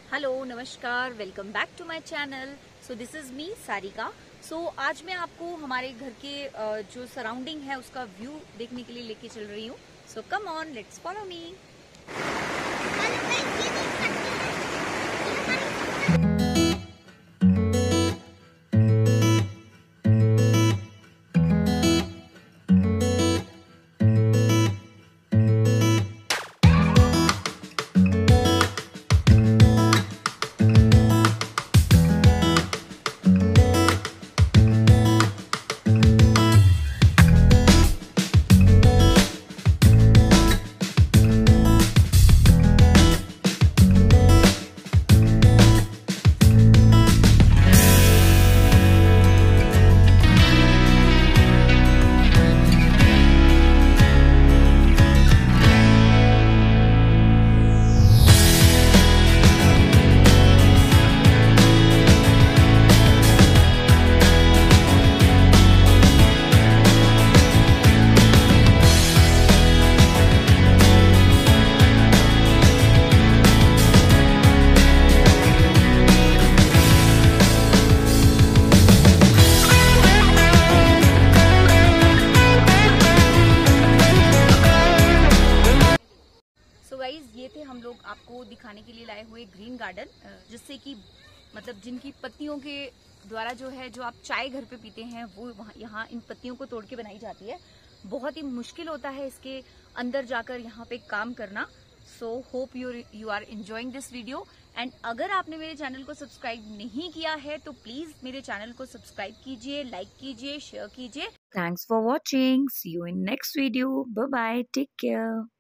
Hello नमस्कार, welcome back to my channel. So this is me Sarika. So आज मैं आपको हमारे घर के जो सराउंडिंग है उसका व्यू देखने के लिए लेके चल रही हूँ। So come on, let's follow me. Guys ये थे हम लोग आपको दिखाने के लिए लाए हुए ग्रीन गार्डन, जिससे कि मतलब जिनकी पत्तियों के द्वारा जो है जो आप चाय घर पे पीते हैं वो यहाँ इन पत्तियों को तोड़ के बनाई जाती है। बहुत ही मुश्किल होता है इसके अंदर जाकर यहाँ पे काम करना। So hope you are enjoying this video. And अगर आपने मेरे चैनल को सब्सक्राइब नहीं किया है तो प्लीज मेरे चैनल को सब्सक्राइब कीजिए, लाइक कीजिए, शेयर कीजिए। Thanks for watching. See you in next video. Bye bye, take care.